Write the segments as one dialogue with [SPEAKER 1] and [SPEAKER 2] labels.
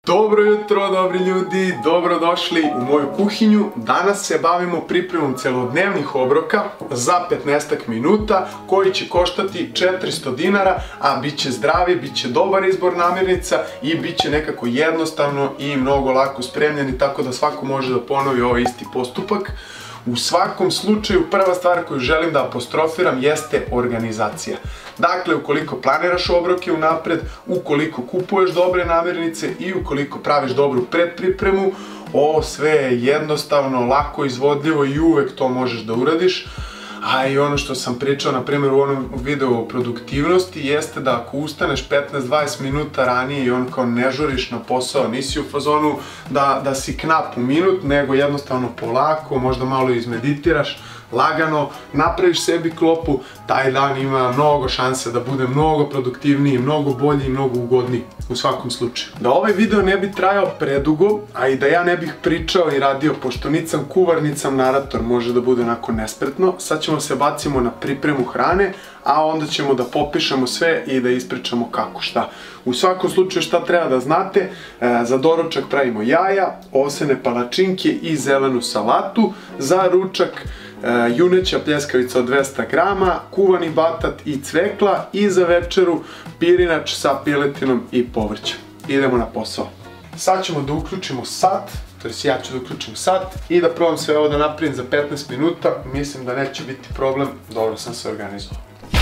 [SPEAKER 1] Dobro jutro, dobri ljudi, dobrodošli u moju kuhinju. Danas se bavimo pripremom celodnevnih obroka za 15 minuta koji će koštati 400 dinara, a bit će zdravi, bit će dobar izbor namirnica i bit će nekako jednostavno i mnogo lako spremljeni, tako da svako može da ponovi ovaj isti postupak. U svakom slučaju, prva stvar koju želim da apostrofiram jeste organizacija. Dakle, ukoliko planiraš obroke unapred, ukoliko kupuješ dobre namirnice i ukoliko praviš dobru predpripremu, ovo sve je jednostavno, lako izvodljivo i uvek to možeš da uradiš. A i ono što sam pričao, na primjer, u onom videu o produktivnosti, jeste da ako ustaneš 15-20 minuta ranije i on kao ne žuriš na posao, nisi u fazonu da si knap u minut, nego jednostavno polako, možda malo izmeditiraš, lagano, napraviš sebi klopu, taj dan ima mnogo šanse da bude mnogo produktivniji, mnogo bolji i mnogo ugodniji u svakom slučaju. Da ovaj video ne bi trajao predugo, a i da ja ne bih pričao i radio, pošto nicam kuvar, nicam narator, može da bude onako nespretno, sad ćemo se bacimo na pripremu hrane, a onda ćemo da popišemo sve i da ispričamo kako šta. U svakom slučaju šta treba da znate, za doručak pravimo jaja, ovsene palačinke i zelenu salatu, za ručak juneća pljeskavica od 200 grama, kuvani batat i cvekla i za večeru pirinač sa piletinom i povrćem. Idemo na posao. Sad ćemo da uključimo sat, to jest ja ću da uključim sat i da probam sve ovo da napravim za 15 minuta. Mislim da neće biti problem, dobro sam se organizovao.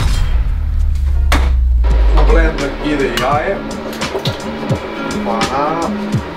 [SPEAKER 1] U blender ide jaje, banana,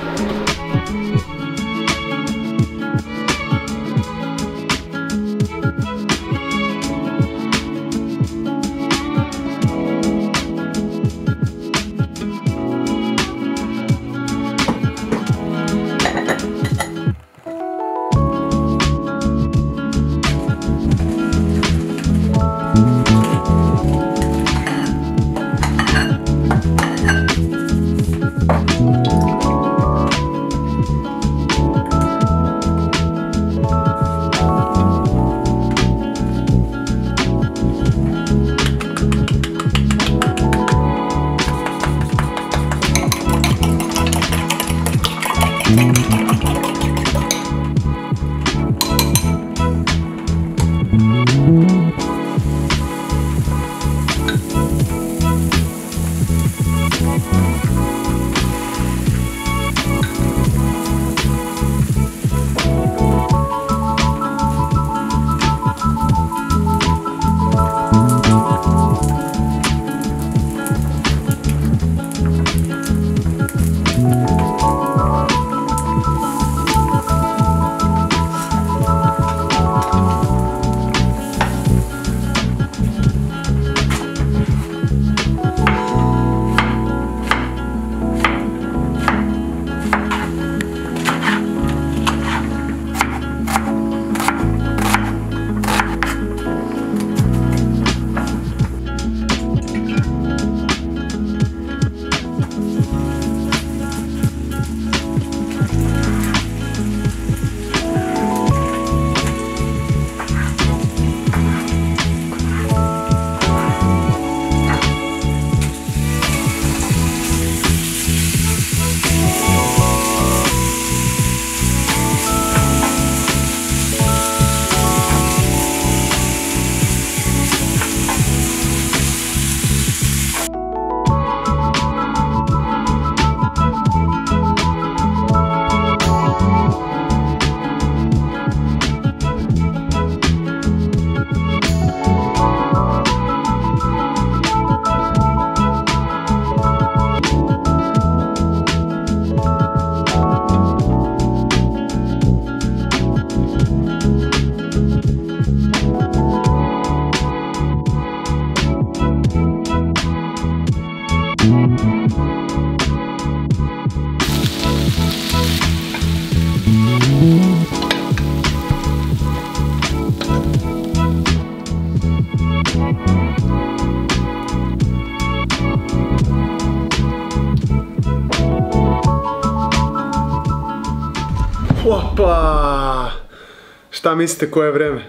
[SPEAKER 1] Opa! Šta mislite koje je vreme?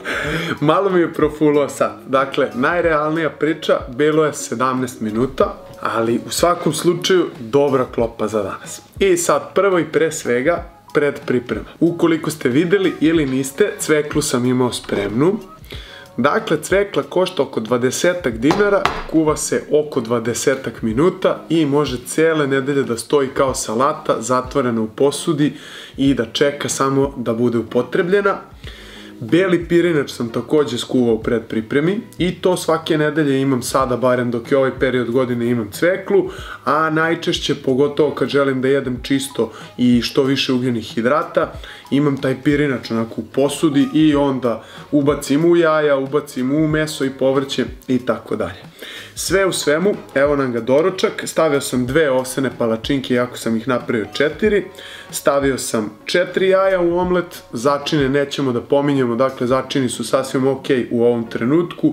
[SPEAKER 1] Malo mi je profulao sat. Dakle, najrealnija priča, bilo je 17 minuta. ali u svakom slučaju dobra klopa za danas. I sad prvo i pre svega predpriprema. Ukoliko ste videli ili niste, cveklu sam imao spremnu. Dakle, cvekla košta oko 20 dinara, kuva se oko 20 minuta i može cijele nedelje da stoji kao salata, zatvorena u posudi i da čeka samo da bude upotrebljena. Beli pirinač sam takođe skuvao u predpripremi i to svake nedelje imam sada, barem dok je ovaj period godine, imam cveklu, a najčešće, pogotovo kad želim da jedem čisto i što više ugljenih hidrata, imam taj pirinač onako u posudi i onda ubacim u jaja, ubacim u meso i povrće i tako dalje. Sve u svemu, evo nam ga doručak, stavio sam 2 ovsene palačinke, iako sam ih napravio 4, stavio sam 4 jaja u omlet, začine nećemo da pominjemo, dakle začini su sasvim ok u ovom trenutku,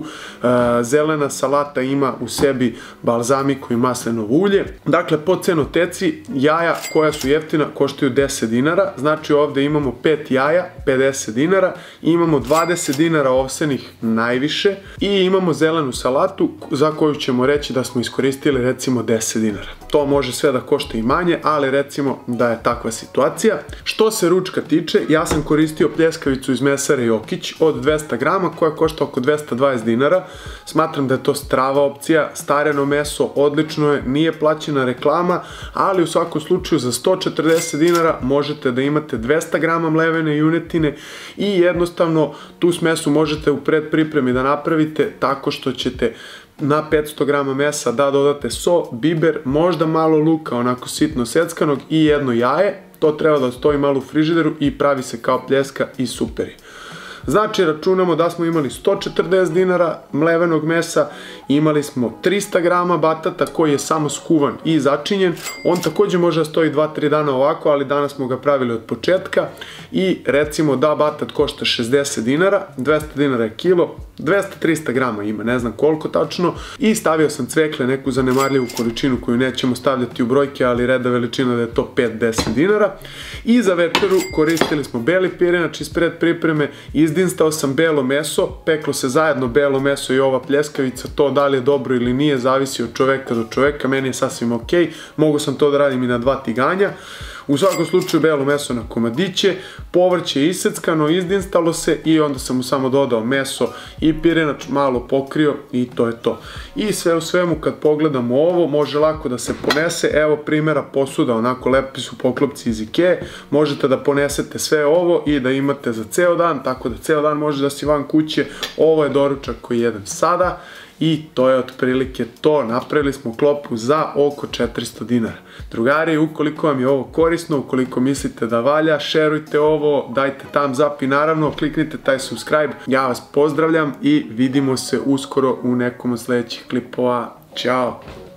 [SPEAKER 1] zelena salata ima u sebi balzamiku i maslinovo ulje, dakle po cenoteci jaja koja su jeftina koštaju 10 dinara, znači ovde imamo 5 jaja, 50 dinara, imamo 20 dinara ovsenih najviše i imamo zelenu salatu za koju ćemo reći da smo iskoristili recimo 10 dinara. To može sve da košta i manje, ali recimo da je takva situacija. Što se ručka tiče, ja sam koristio pljeskavicu iz mesare Jokić od 200 grama koja košta oko 220 dinara. Smatram da je to strava opcija, stareno meso, odlično je, nije plaćena reklama, ali u svakom slučaju za 140 dinara možete da imate 200 grama mlevene junetine i jednostavno tu smesu možete u predpripremi da napravite tako što ćete na 500 grama mesa da dodate so, biber, možda malo luka onako sitno seckanog i jedno jaje. To treba da stoji malo u frižideru i pravi se kao pljeska i super je. Znači računamo da smo imali 140 dinara mlevenog mesa, imali smo 300 grama batata koji je samo skuvan i začinjen. On takođe može da stoji 2-3 dana ovako, ali danas smo ga pravili od početka i recimo da batat košta 60 dinara, 200 dinara je kilo, 200-300 grama ima, ne znam koliko tačno, i stavio sam cvekle, neku zanemarljivu količinu koju nećemo stavljati u brojke, ali reda veličina da je to 5-10 dinara. I za večeru koristili smo beli pirinač iz predpripreme, izdinstao sam belo meso, peklo se zajedno belo meso i ova pljeskavica, to da li je dobro ili nije, zavisi od čoveka do čoveka, meni je sasvim ok, mogu sam to da radim i na 2 tiganja. U svakom slučaju belo meso na komadiće, povrće je iseckano, izdinstalo se i onda sam mu samo dodao meso i pirinač, malo pokrio i to je to. I sve u svemu kad pogledamo ovo može lako da se ponese, evo primjera posuda, onako lepi su poklopci iz Ikee, možete da ponesete sve ovo i da imate za ceo dan, tako da ceo dan može da si van kuće. Ovo je doručak koji jedem sada. I to je otprilike to, napravili smo klopu za oko 400 dinara. Drugari, ukoliko vam je ovo korisno, ukoliko mislite da valja, šerujte ovo, dajte thumbs up i naravno kliknite taj subscribe. Ja vas pozdravljam i vidimo se uskoro u nekom od sledećih klipova. Ćao!